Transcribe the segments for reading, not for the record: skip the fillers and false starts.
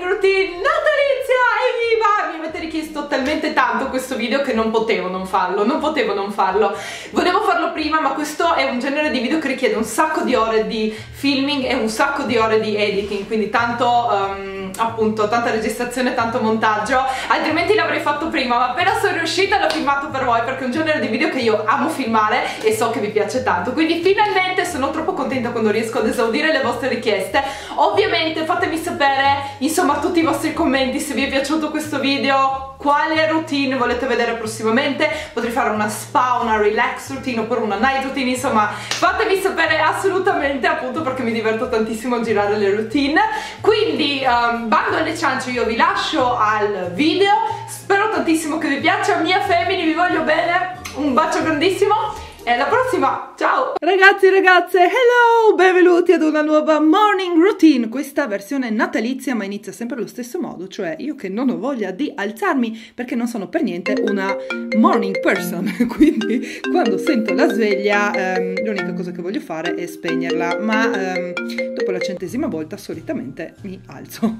morning routine natalizia. Evviva! Mi avete richiesto talmente tanto questo video che non potevo non farlo, volevo farlo prima, ma questo è un genere di video che richiede un sacco di ore di filming e un sacco di ore di editing, quindi tanto appunto tanta registrazione, tanto montaggio, altrimenti l'avrei fatto prima, ma appena sono riuscita l'ho filmato per voi perché è un genere di video che io amo filmare e so che vi piace tanto, quindi finalmente sono troppo contenta quando riesco ad esaudire le vostre richieste. Ovviamente fatemi sapere, insomma, tutti i vostri commenti, se vi è piaciuto questo video, quale routine volete vedere prossimamente. Potrei fare una spa, una relax routine oppure una night routine, insomma fatemi sapere assolutamente, appunto perché mi diverto tantissimo a girare le routine. Quindi bando alle ciance, io vi lascio al video, spero tantissimo che vi piaccia, mia family, vi voglio bene, un bacio grandissimo e alla prossima, ciao! Ragazzi e ragazze, hello! Benvenuti ad una nuova morning routine, questa versione natalizia, ma inizia sempre allo stesso modo, cioè io che non ho voglia di alzarmi perché non sono per niente una morning person, quindi quando sento la sveglia l'unica cosa che voglio fare è spegnerla, ma dopo la 100ª volta solitamente mi alzo.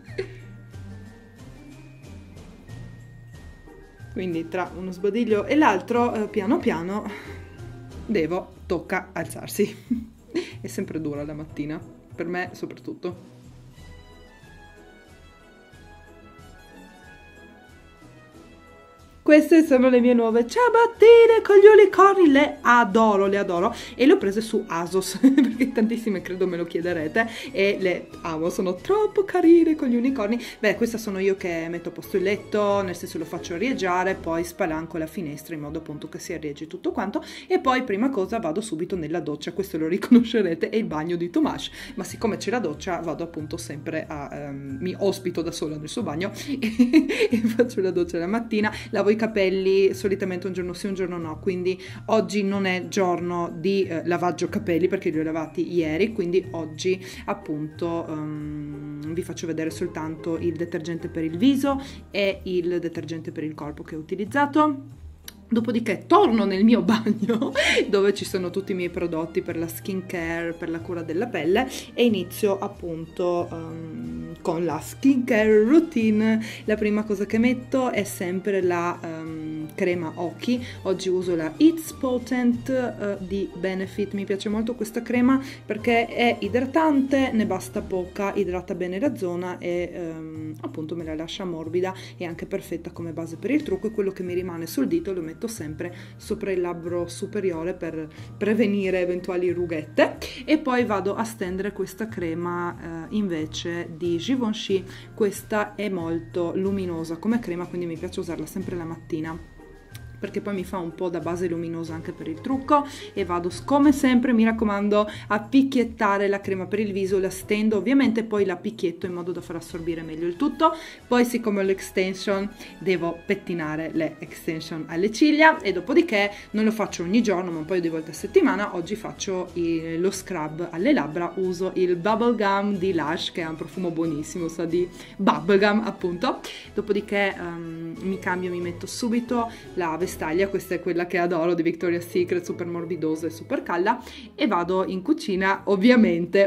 Quindi tra uno sbadiglio e l'altro, piano piano, tocca alzarsi. È sempre dura la mattina, per me soprattutto. Queste sono le mie nuove ciabattine con gli unicorni, le adoro e le ho prese su ASOS perché tantissime credo me lo chiederete e le amo, sono troppo carine con gli unicorni. Beh, questa sono io che metto a posto il letto, nel senso lo faccio arieggiare, poi spalanco la finestra in modo appunto che si arieggi tutto quanto e poi prima cosa vado subito nella doccia, questo lo riconoscerete, è il bagno di Tomas, ma siccome c'è la doccia vado appunto sempre a mi ospito da sola nel suo bagno e faccio la doccia la mattina, lavo i capelli solitamente un giorno sì un giorno no, quindi oggi non è giorno di lavaggio capelli perché li ho lavati ieri, quindi oggi appunto vi faccio vedere soltanto il detergente per il viso e il detergente per il corpo che ho utilizzato. Dopodiché torno nel mio bagno dove ci sono tutti i miei prodotti per la skin care, per la cura della pelle e inizio appunto con la skin care routine. La prima cosa che metto è sempre la crema occhi. Oggi uso la It's Potent di Benefit, mi piace molto questa crema perché è idratante, ne basta poca, idrata bene la zona e appunto me la lascia morbida e anche perfetta come base per il trucco, e quello che mi rimane sul dito lo metto sempre sopra il labbro superiore per prevenire eventuali rughette e poi vado a stendere questa crema invece di Givenchy. Questa è molto luminosa come crema, quindi mi piace usarla sempre la mattina perché poi mi fa un po' da base luminosa anche per il trucco e vado come sempre, mi raccomando, a picchiettare la crema per il viso, la stendo ovviamente, poi la picchietto in modo da far assorbire meglio il tutto. Poi siccome ho l'extension devo pettinare le extension alle ciglia e dopodiché non lo faccio ogni giorno ma un paio di volte a settimana. Oggi faccio lo scrub alle labbra, uso il Bubblegum di Lush che ha un profumo buonissimo, sa di bubblegum appunto. Dopodiché mi cambio, mi metto subito la vestaglia, questa è quella che adoro di Victoria's Secret, super morbidosa e super calda, e vado in cucina. Ovviamente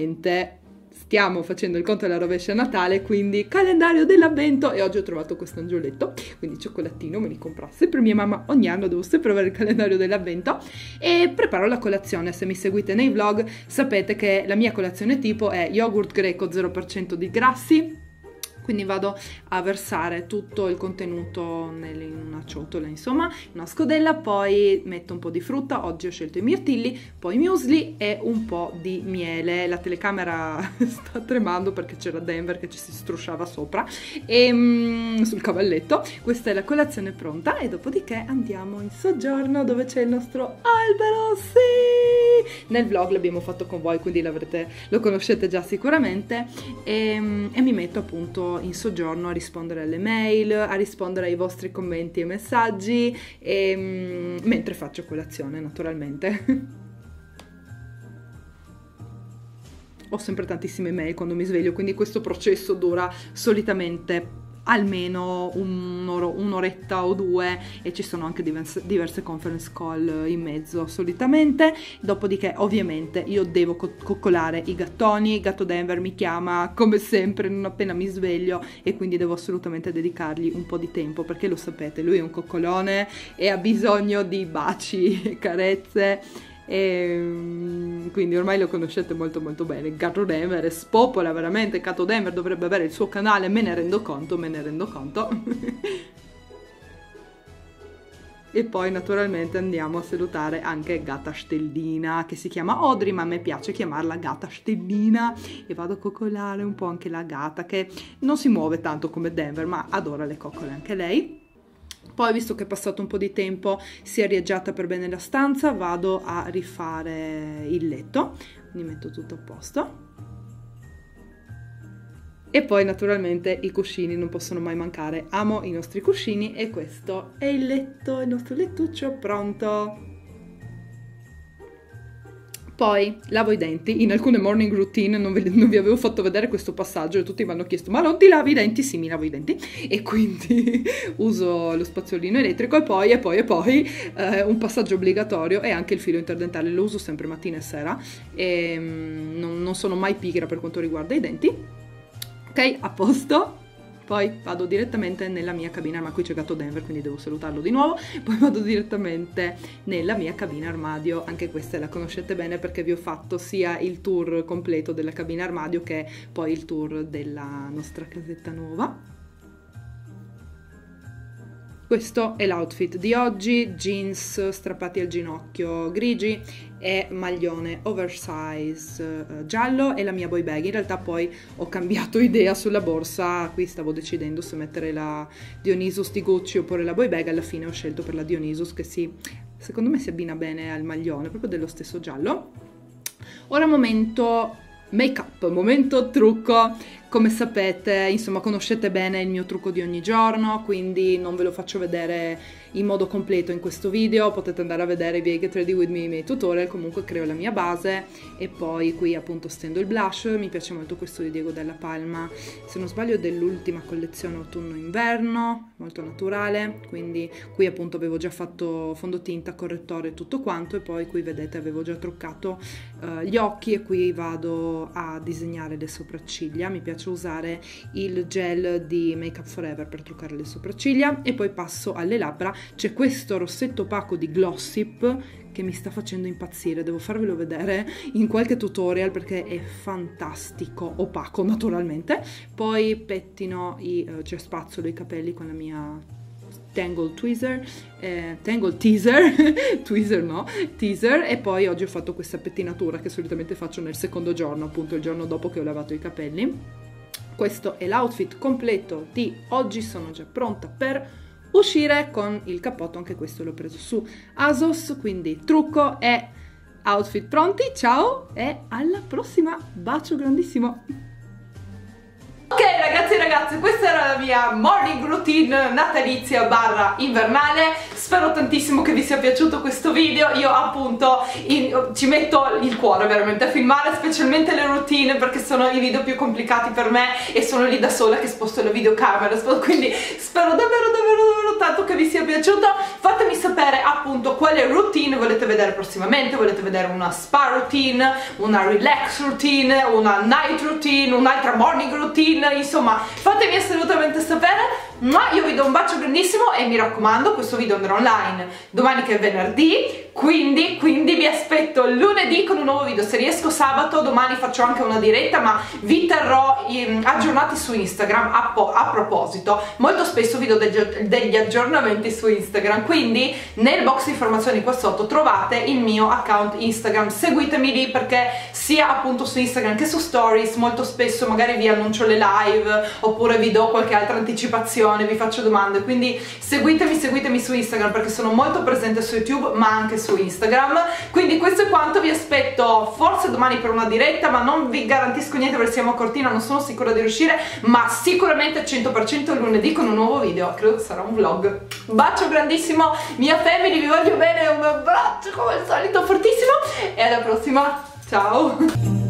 stiamo facendo il conto della rovescia a Natale, quindi calendario dell'avvento, e oggi ho trovato questo angioletto, quindi cioccolatino, me li compra sempre mia mamma ogni anno, devo sempre avere il calendario dell'avvento e preparo la colazione. Se mi seguite nei vlog sapete che la mia colazione tipo è yogurt greco 0% di grassi, quindi vado a versare tutto il contenuto in una ciotola, insomma, in una scodella, poi metto un po' di frutta, oggi ho scelto i mirtilli, poi muesli e un po' di miele. La telecamera sta tremando perché c'era Denver che ci si strusciava sopra e sul cavalletto. Questa è la colazione pronta e dopodiché andiamo in soggiorno dove c'è il nostro albero, sì! Nel vlog l'abbiamo fatto con voi, quindi lo conoscete già sicuramente e mi metto appunto in soggiorno a rispondere alle mail, a rispondere ai vostri commenti e messaggi mentre faccio colazione naturalmente. Ho sempre tantissime mail quando mi sveglio, quindi questo processo dura solitamente almeno un'oretta o due, e ci sono anche diverse conference call in mezzo solitamente. Dopodiché ovviamente io devo coccolare i gattoni. Gatto Denver mi chiama come sempre non appena mi sveglio, e quindi devo assolutamente dedicargli un po' di tempo, perché lo sapete, lui è un coccolone e ha bisogno di baci e carezze, e quindi ormai lo conoscete molto molto bene. Gatto Denver spopola veramente. Gatto Denver dovrebbe avere il suo canale, me ne rendo conto. E poi naturalmente andiamo a salutare anche Gatta Stellina, che si chiama Audrey, ma a me piace chiamarla Gatta Stellina, e vado a coccolare un po' anche la gatta, che non si muove tanto come Denver, ma adora le coccole anche lei. Poi, visto che è passato un po' di tempo, si è riaggiata per bene la stanza, vado a rifare il letto, quindi metto tutto a posto. E poi naturalmente i cuscini non possono mai mancare, amo i nostri cuscini, e questo è il letto, il nostro lettuccio pronto. Poi lavo i denti. In alcune morning routine non vi avevo fatto vedere questo passaggio e tutti mi hanno chiesto: ma non ti lavi i denti? Sì, mi lavo i denti, e quindi uso lo spazzolino elettrico. E poi un passaggio obbligatorio è anche il filo interdentale. Lo uso sempre mattina e sera, e non sono mai pigra per quanto riguarda i denti. Ok, a posto. Poi vado direttamente nella mia cabina, ma qui c'è Gatto Denver, quindi devo salutarlo di nuovo. Poi vado direttamente nella mia cabina armadio. Anche questa la conoscete bene, perché vi ho fatto sia il tour completo della cabina armadio che poi il tour della nostra casetta nuova. Questo è l'outfit di oggi: jeans strappati al ginocchio grigi e maglione oversize giallo, e la mia boy bag. In realtà poi ho cambiato idea sulla borsa, qui stavo decidendo se mettere la Dionysus di Gucci oppure la boy bag. Alla fine ho scelto per la Dionysus, che secondo me si abbina bene al maglione, proprio dello stesso giallo. Ora momento make up, momento trucco. Come sapete, insomma, conoscete bene il mio trucco di ogni giorno, quindi non ve lo faccio vedere in modo completo in questo video. Potete andare a vedere i miei Get Ready With Me, i miei tutorial. Comunque creo la mia base, e poi qui appunto stendo il blush. Mi piace molto questo di Diego Della Palma, se non sbaglio dell'ultima collezione autunno-inverno, molto naturale. Quindi qui appunto avevo già fatto fondotinta, correttore e tutto quanto, e poi qui vedete avevo già truccato gli occhi, e qui vado a disegnare le sopracciglia. Mi piace usare il gel di Make Up For Ever per truccare le sopracciglia, e poi passo alle labbra. C'è questo rossetto opaco di Glossip che mi sta facendo impazzire, devo farvelo vedere in qualche tutorial perché è fantastico, opaco naturalmente. Poi pettino cioè spazzolo i capelli con la mia Tangle Teaser, Teaser, e poi oggi ho fatto questa pettinatura che solitamente faccio nel secondo giorno, appunto il giorno dopo che ho lavato i capelli. Questo è l'outfit completo di oggi, sono già pronta per uscire con il cappotto. Anche questo l'ho preso su ASOS, quindi trucco e outfit pronti. Ciao e alla prossima, bacio grandissimo. Ok ragazzi e ragazze, questa era la mia morning routine natalizia barra invernale. Spero tantissimo che vi sia piaciuto questo video. Io appunto ci metto il cuore veramente a filmare, specialmente le routine, perché sono i video più complicati per me e sono lì da sola che sposto la videocamera, quindi spero davvero tanto che vi sia piaciuto. Fatemi sapere appunto quale routine volete vedere prossimamente. Volete vedere una spa routine, una relax routine, una night routine, un'altra morning routine? Insomma, fatemi assolutamente sapere. Ma io vi do un bacio grandissimo e mi raccomando, questo video andrà online domani che è venerdì, quindi vi aspetto lunedì con un nuovo video. Se riesco sabato, domani faccio anche una diretta, ma vi terrò aggiornati su Instagram. A proposito, molto spesso vi do degli aggiornamenti su Instagram, quindi nel box di informazioni qua sotto trovate il mio account Instagram. Seguitemi lì, perché sia appunto su Instagram che su Stories molto spesso magari vi annuncio le live oppure vi do qualche altra anticipazione, vi faccio domande, quindi seguitemi su Instagram, perché sono molto presente su YouTube ma anche su Instagram. Quindi questo è quanto, vi aspetto forse domani per una diretta, ma non vi garantisco niente perché siamo a Cortina, non sono sicura di riuscire, ma sicuramente 100% lunedì con un nuovo video, credo che sarà un vlog. Bacio grandissimo, mia family, vi voglio bene, un abbraccio come al solito fortissimo e alla prossima, ciao!